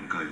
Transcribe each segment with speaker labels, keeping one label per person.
Speaker 1: 據。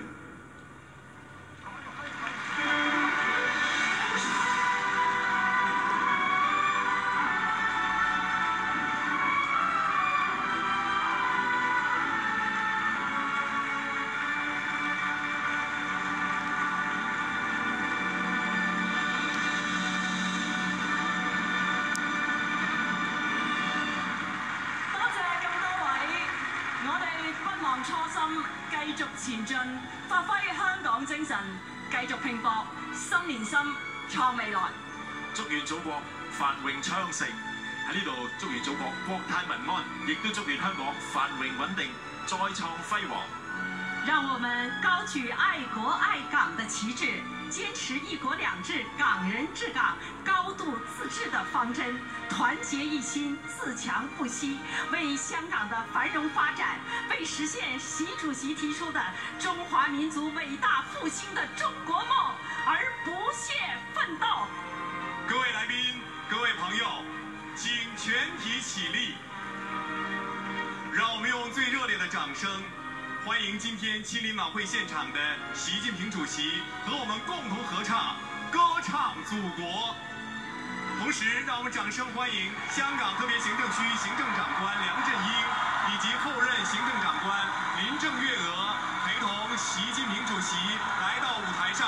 Speaker 2: 初心，繼續前進，發揮香港精神，繼續拼搏，心連心，創未來。
Speaker 3: 祝願祖國繁榮昌盛。喺呢度祝願祖國國泰民安，亦都祝願香港繁榮穩定，再創輝煌。
Speaker 2: 讓我們高舉愛國愛港的旗幟，堅持一國兩制、港人治港、高度自治的方針，團結一心，自強不息，為香港的繁榮發展，為實現習主席提出的中華民族偉大復興的中國夢而不懈奮鬥。
Speaker 4: 各位來賓，各位朋友，請全體起立，讓我們用最熱烈的掌聲。歡迎今天親臨晚會現場的習近平主席和我們共同合唱《歌唱祖國》。同時，讓我們掌聲歡迎香港特別行政區行政長官梁振英以及後任行政長官林鄭月娥陪同習近平主席來到舞台上。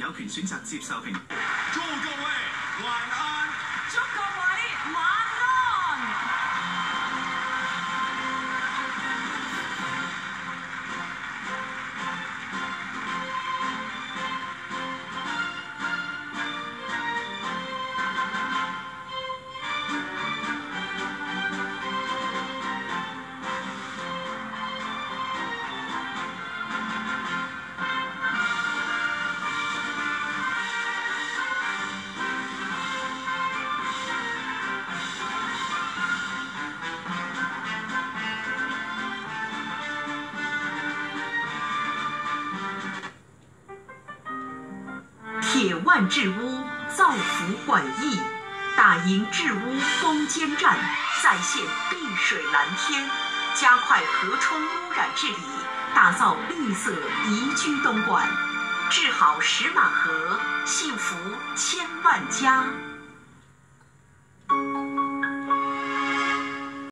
Speaker 1: 有權選擇接受評。
Speaker 4: 祝各位晚安。
Speaker 2: 祝各位晚安。铁腕治乌造福馆驿，打赢治乌攻坚战，再现碧水蓝天，加快河川污染治理，打造绿色宜居东莞，治好石马河，幸福千万家。